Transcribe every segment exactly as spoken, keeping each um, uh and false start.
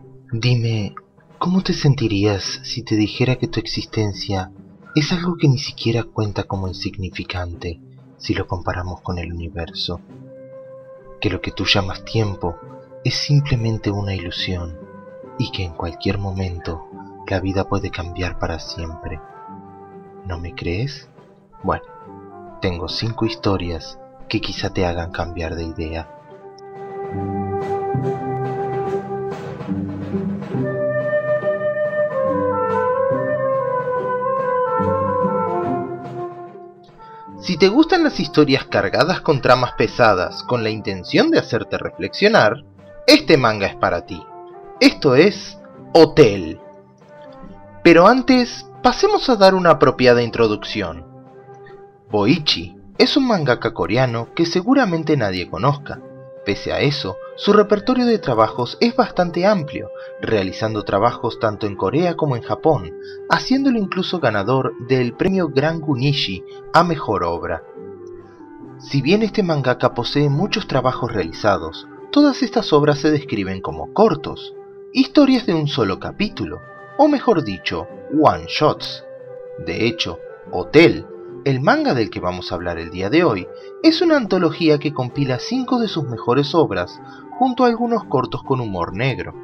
Dime, ¿cómo te sentirías si te dijera que tu existencia es algo que ni siquiera cuenta como insignificante si lo comparamos con el universo? Que lo que tú llamas tiempo es simplemente una ilusión y que en cualquier momento la vida puede cambiar para siempre. ¿No me crees? Bueno, tengo cinco historias que quizá te hagan cambiar de idea. Si te gustan las historias cargadas con tramas pesadas con la intención de hacerte reflexionar, este manga es para ti. Esto es Hotel. Pero antes, pasemos a dar una apropiada introducción. Boichi es un mangaka coreano que seguramente nadie conozca. Pese a eso, su repertorio de trabajos es bastante amplio, realizando trabajos tanto en Corea como en Japón, haciéndolo incluso ganador del premio Gran Gunishi a Mejor Obra. Si bien este mangaka posee muchos trabajos realizados, todas estas obras se describen como cortos, historias de un solo capítulo, o mejor dicho, one-shots. De hecho, Hotel, el manga del que vamos a hablar el día de hoy, es una antología que compila cinco de sus mejores obras, junto a algunos cortos con humor negro.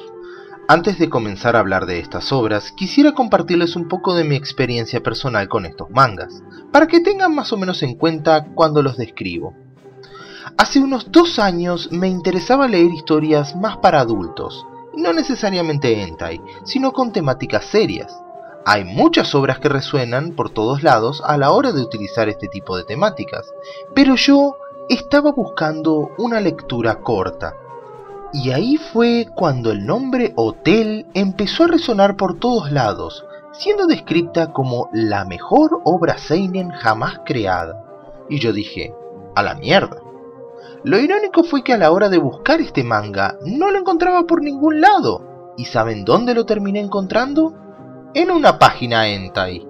Antes de comenzar a hablar de estas obras, quisiera compartirles un poco de mi experiencia personal con estos mangas, para que tengan más o menos en cuenta cuando los describo. Hace unos dos años me interesaba leer historias más para adultos, y no necesariamente hentai, sino con temáticas serias. Hay muchas obras que resuenan por todos lados a la hora de utilizar este tipo de temáticas, pero yo estaba buscando una lectura corta. Y ahí fue cuando el nombre Hotel empezó a resonar por todos lados, siendo descrita como la mejor obra seinen jamás creada. Y yo dije, a la mierda. Lo irónico fue que a la hora de buscar este manga no lo encontraba por ningún lado. ¿Y saben dónde lo terminé encontrando? En una página hentai.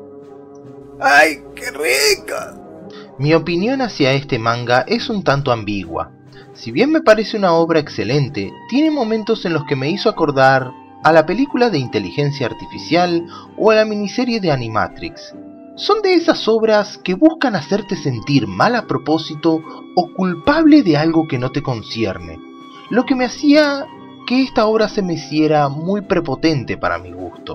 ¡Ay, qué rica! Mi opinión hacia este manga es un tanto ambigua. Si bien me parece una obra excelente, tiene momentos en los que me hizo acordar a la película de inteligencia artificial o a la miniserie de Animatrix. Son de esas obras que buscan hacerte sentir mal a propósito o culpable de algo que no te concierne, lo que me hacía que esta obra se me hiciera muy prepotente para mi gusto.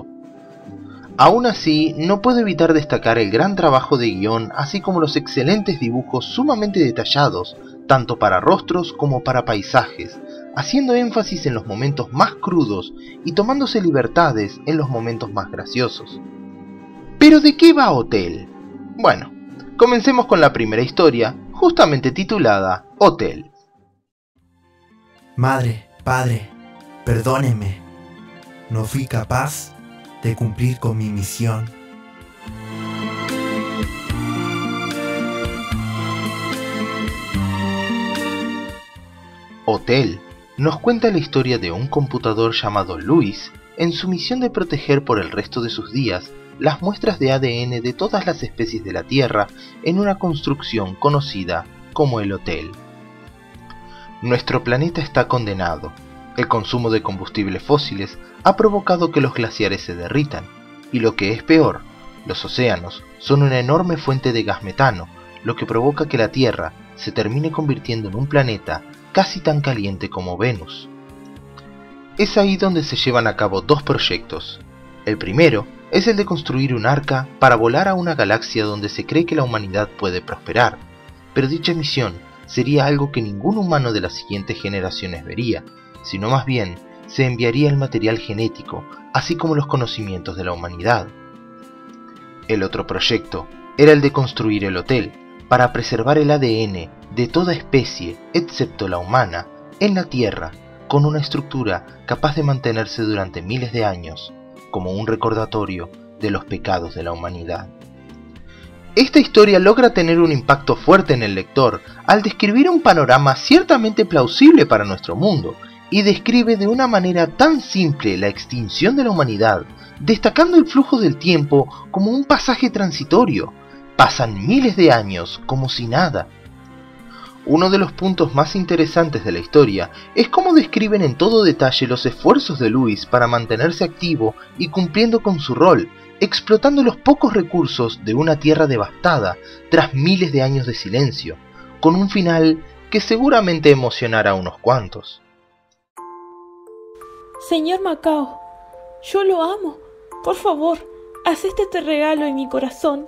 Aún así, no puedo evitar destacar el gran trabajo de guión, así como los excelentes dibujos sumamente detallados, tanto para rostros como para paisajes, haciendo énfasis en los momentos más crudos y tomándose libertades en los momentos más graciosos. ¿Pero de qué va Hotel? Bueno, comencemos con la primera historia, justamente titulada Hotel. Madre, padre, perdónenme. No fui capaz de cumplir con mi misión. Hotel nos cuenta la historia de un computador llamado Luis en su misión de proteger por el resto de sus días las muestras de A D N de todas las especies de la Tierra en una construcción conocida como el Hotel. Nuestro planeta está condenado. El consumo de combustibles fósiles ha provocado que los glaciares se derritan, y lo que es peor, los océanos son una enorme fuente de gas metano, lo que provoca que la Tierra se termine convirtiendo en un planeta casi tan caliente como Venus. Es ahí donde se llevan a cabo dos proyectos. El primero es el de construir un arca para volar a una galaxia donde se cree que la humanidad puede prosperar, pero dicha misión sería algo que ningún humano de las siguientes generaciones vería, sino más bien se enviaría el material genético, así como los conocimientos de la humanidad. El otro proyecto era el de construir el hotel, para preservar el A D N de toda especie, excepto la humana, en la Tierra, con una estructura capaz de mantenerse durante miles de años, como un recordatorio de los pecados de la humanidad. Esta historia logra tener un impacto fuerte en el lector al describir un panorama ciertamente plausible para nuestro mundo, y describe de una manera tan simple la extinción de la humanidad, destacando el flujo del tiempo como un pasaje transitorio. Pasan miles de años como si nada. Uno de los puntos más interesantes de la historia es cómo describen en todo detalle los esfuerzos de Luis para mantenerse activo y cumpliendo con su rol, explotando los pocos recursos de una tierra devastada tras miles de años de silencio, con un final que seguramente emocionará a unos cuantos. Señor Macao, yo lo amo. Por favor, acepte este regalo en mi corazón.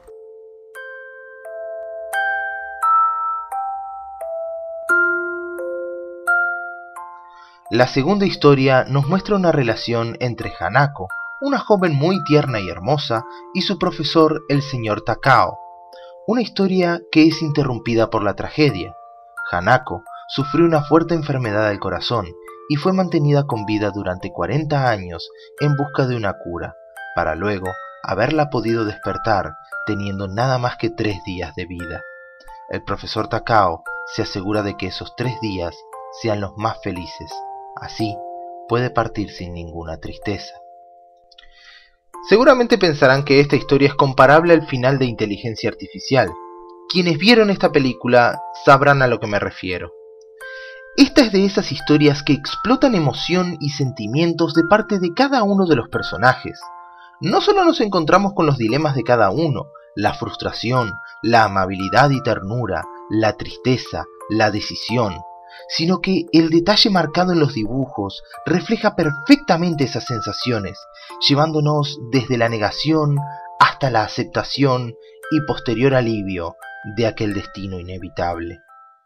La segunda historia nos muestra una relación entre Hanako, una joven muy tierna y hermosa, y su profesor, el señor Takao. Una historia que es interrumpida por la tragedia. Hanako sufrió una fuerte enfermedad del corazón y fue mantenida con vida durante cuarenta años en busca de una cura, para luego haberla podido despertar teniendo nada más que tres días de vida. El profesor Takao se asegura de que esos tres días sean los más felices. Así puede partir sin ninguna tristeza. Seguramente pensarán que esta historia es comparable al final de Inteligencia Artificial. Quienes vieron esta película sabrán a lo que me refiero. Esta es de esas historias que explotan emoción y sentimientos de parte de cada uno de los personajes. No solo nos encontramos con los dilemas de cada uno, la frustración, la amabilidad y ternura, la tristeza, la decisión, sino que el detalle marcado en los dibujos refleja perfectamente esas sensaciones, llevándonos desde la negación hasta la aceptación y posterior alivio de aquel destino inevitable.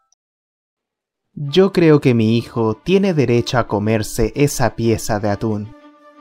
Yo creo que mi hijo tiene derecho a comerse esa pieza de atún.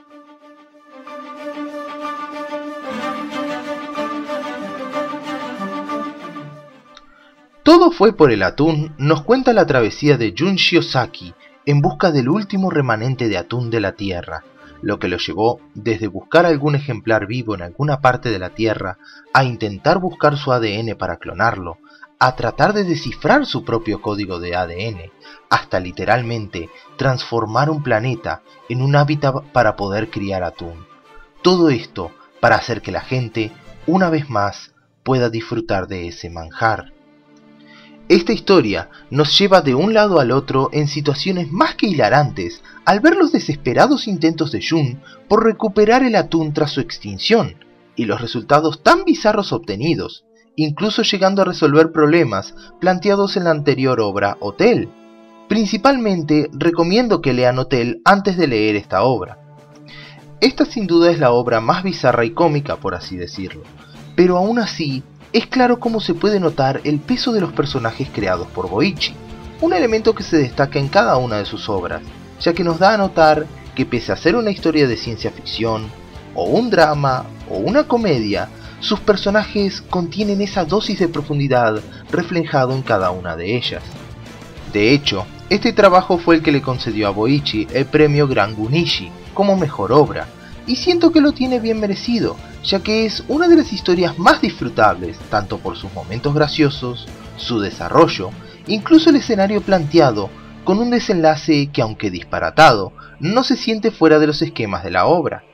Todo fue por el atún nos cuenta la travesía de Jun Shiozaki en busca del último remanente de atún de la Tierra, lo que lo llevó desde buscar algún ejemplar vivo en alguna parte de la Tierra a intentar buscar su A D N para clonarlo, a tratar de descifrar su propio código de A D N, hasta literalmente transformar un planeta en un hábitat para poder criar atún. Todo esto para hacer que la gente, una vez más, pueda disfrutar de ese manjar. Esta historia nos lleva de un lado al otro en situaciones más que hilarantes al ver los desesperados intentos de Jun por recuperar el atún tras su extinción, y los resultados tan bizarros obtenidos, incluso llegando a resolver problemas planteados en la anterior obra Hotel. Principalmente recomiendo que lean Hotel antes de leer esta obra. Esta sin duda es la obra más bizarra y cómica, por así decirlo, pero aún así es claro cómo se puede notar el peso de los personajes creados por Boichi, un elemento que se destaca en cada una de sus obras, ya que nos da a notar que pese a ser una historia de ciencia ficción, o un drama, o una comedia, sus personajes contienen esa dosis de profundidad reflejado en cada una de ellas. De hecho, este trabajo fue el que le concedió a Boichi el premio Gran Gunishi como mejor obra, y siento que lo tiene bien merecido, ya que es una de las historias más disfrutables, tanto por sus momentos graciosos, su desarrollo, incluso el escenario planteado, con un desenlace que, aunque disparatado, no se siente fuera de los esquemas de la obra.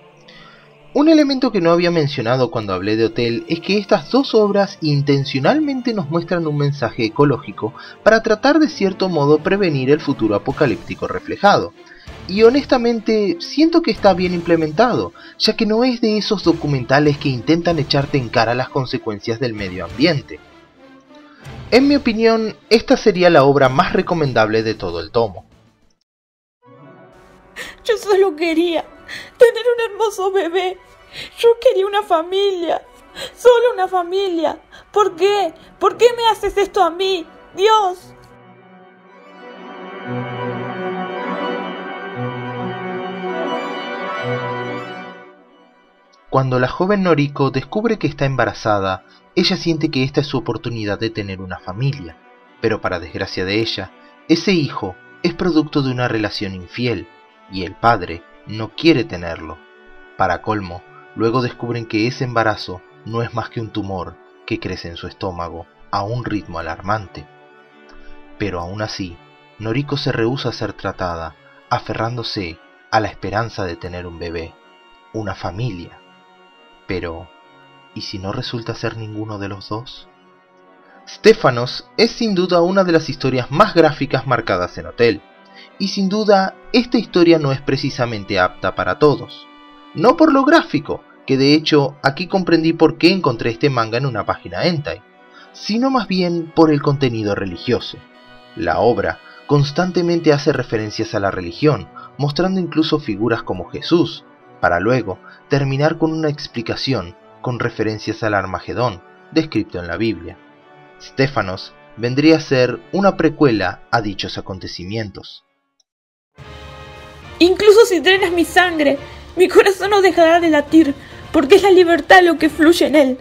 Un elemento que no había mencionado cuando hablé de Hotel es que estas dos obras intencionalmente nos muestran un mensaje ecológico para tratar de cierto modo prevenir el futuro apocalíptico reflejado. Y honestamente siento que está bien implementado, ya que no es de esos documentales que intentan echarte en cara las consecuencias del medio ambiente. En mi opinión, esta sería la obra más recomendable de todo el tomo. Yo solo quería tener un hermoso bebé. Yo quería una familia. Solo una familia. ¿Por qué? ¿Por qué me haces esto a mí? Dios. Cuando la joven Noriko descubre que está embarazada, ella siente que esta es su oportunidad de tener una familia, pero para desgracia de ella, ese hijo es producto de una relación infiel, y el padre no quiere tenerlo. Para colmo, luego descubren que ese embarazo no es más que un tumor que crece en su estómago a un ritmo alarmante. Pero aún así, Noriko se rehúsa a ser tratada, aferrándose a la esperanza de tener un bebé, una familia. Pero, ¿y si no resulta ser ninguno de los dos? Stéphanos es sin duda una de las historias más gráficas marcadas en Hotel, y sin duda esta historia no es precisamente apta para todos. No por lo gráfico, que de hecho aquí comprendí por qué encontré este manga en una página hentai, sino más bien por el contenido religioso. La obra constantemente hace referencias a la religión, mostrando incluso figuras como Jesús, para luego terminar con una explicación con referencias al Armagedón, descrito en la Biblia. Stéphanos vendría a ser una precuela a dichos acontecimientos. Incluso si drenas mi sangre, mi corazón no dejará de latir, porque es la libertad lo que fluye en él.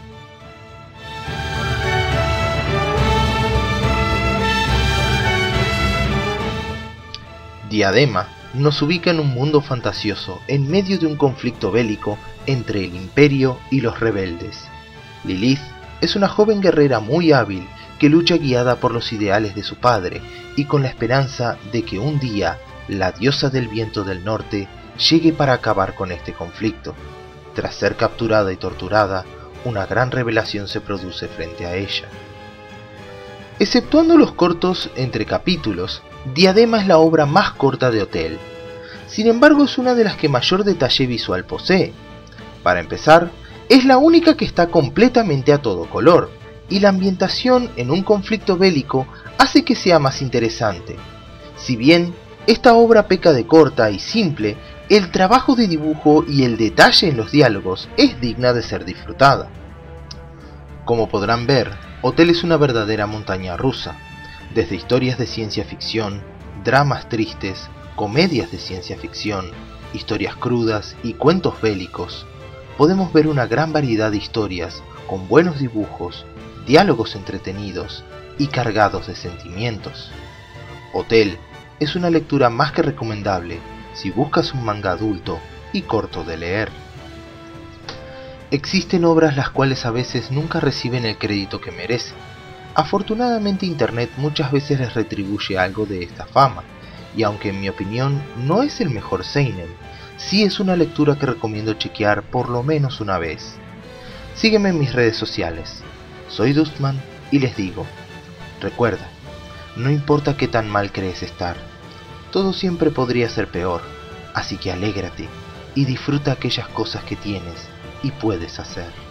Diadema nos ubica en un mundo fantasioso en medio de un conflicto bélico entre el Imperio y los rebeldes. Lilith es una joven guerrera muy hábil que lucha guiada por los ideales de su padre y con la esperanza de que un día la diosa del viento del norte llegue para acabar con este conflicto. Tras ser capturada y torturada, una gran revelación se produce frente a ella. Exceptuando los cortos entre capítulos, Diadema es la obra más corta de Hotel. Sin embargo, es una de las que mayor detalle visual posee. Para empezar, es la única que está completamente a todo color, y la ambientación en un conflicto bélico hace que sea más interesante. Si bien esta obra peca de corta y simple, el trabajo de dibujo y el detalle en los diálogos es digna de ser disfrutada. Como podrán ver, Hotel es una verdadera montaña rusa. Desde historias de ciencia ficción, dramas tristes, comedias de ciencia ficción, historias crudas y cuentos bélicos, podemos ver una gran variedad de historias con buenos dibujos, diálogos entretenidos y cargados de sentimientos. Hotel es una lectura más que recomendable si buscas un manga adulto y corto de leer. Existen obras las cuales a veces nunca reciben el crédito que merecen. Afortunadamente Internet muchas veces les retribuye algo de esta fama, y aunque en mi opinión no es el mejor seinen, sí es una lectura que recomiendo chequear por lo menos una vez. Sígueme en mis redes sociales, soy Dustman y les digo, recuerda, no importa qué tan mal crees estar, todo siempre podría ser peor, así que alégrate y disfruta aquellas cosas que tienes y puedes hacer.